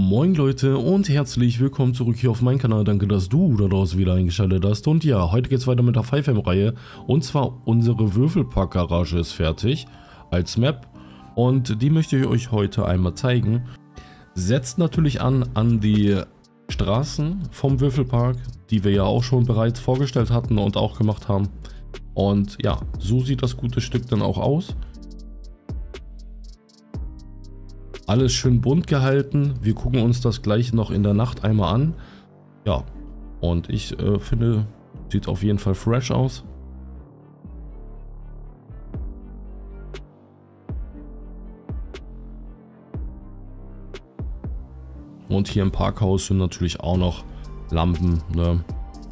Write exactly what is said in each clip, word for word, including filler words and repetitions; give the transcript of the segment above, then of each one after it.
Moin Leute und herzlich willkommen zurück hier auf meinem Kanal. Danke, dass du da draußen wieder eingeschaltet hast. Und ja, heute geht es weiter mit der five M-Reihe. Und zwar unsere Würfelpark-Garage ist fertig als Map. Und die möchte ich euch heute einmal zeigen. Setzt natürlich an an die Straßen vom Würfelpark, die wir ja auch schon bereits vorgestellt hatten und auch gemacht haben. Und ja, so sieht das gute Stück dann auch aus. Alles schön bunt gehalten. Wir gucken uns das gleich noch in der Nacht einmal an. Ja, und ich äh, finde, sieht auf jeden Fall fresh aus. Und hier im Parkhaus sind natürlich auch noch Lampen, ne?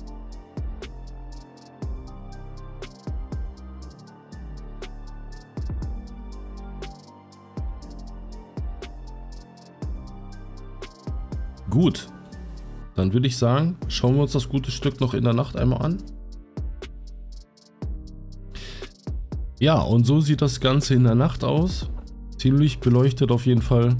Gut, dann würde ich sagen, schauen wir uns das gute Stück noch in der Nacht einmal an. Ja, und so sieht das Ganze in der Nacht aus. Ziemlich beleuchtet auf jeden Fall.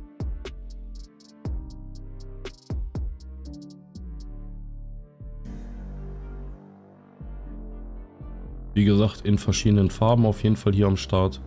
Wie gesagt, in verschiedenen Farben auf jeden Fall hier am Start.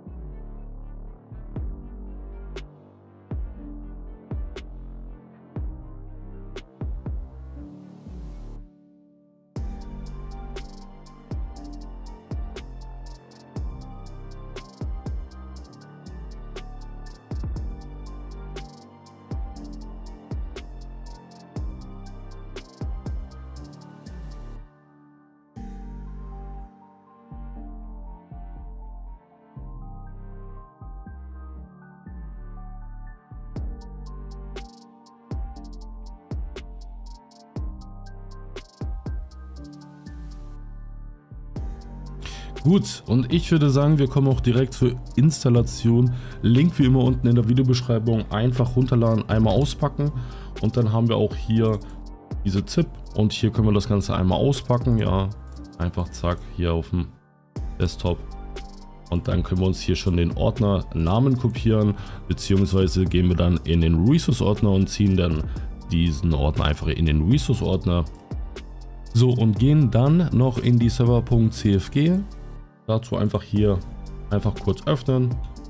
Gut, und ich würde sagen, wir kommen auch direkt zur Installation. Link wie immer unten in der Videobeschreibung. Einfach runterladen, einmal auspacken und dann haben wir auch hier diese Zip und hier können wir das Ganze einmal auspacken. Ja, einfach zack, hier auf dem Desktop. Und dann können wir uns hier schon den Ordner Namen kopieren, beziehungsweise gehen wir dann in den Resource-Ordner und ziehen dann diesen Ordner einfach in den Resource-Ordner. So, und gehen dann noch in die Server.cfg. Dazu einfach hier einfach kurz öffnen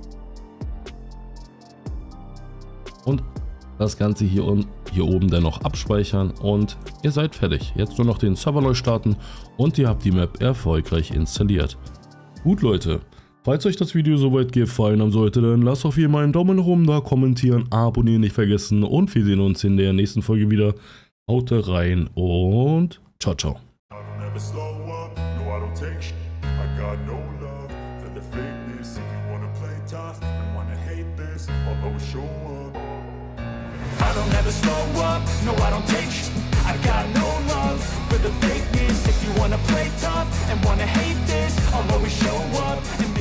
und das Ganze hier, un hier oben dann noch abspeichern und ihr seid fertig. Jetzt nur noch den Server neu starten und ihr habt die Map erfolgreich installiert. Gut Leute, falls euch das Video soweit gefallen haben sollte, dann lasst auf jeden Fall einen Daumen nach oben da, kommentieren, abonnieren nicht vergessen und wir sehen uns in der nächsten Folge wieder. Haut rein und ciao, ciao. Got no love for the fakeness. If you wanna play tough and wanna hate this, I'll always show up. I don't ever slow up, no I don't take sh I got no love for the fakeness. If you wanna play tough and wanna hate this, I'll always show up. And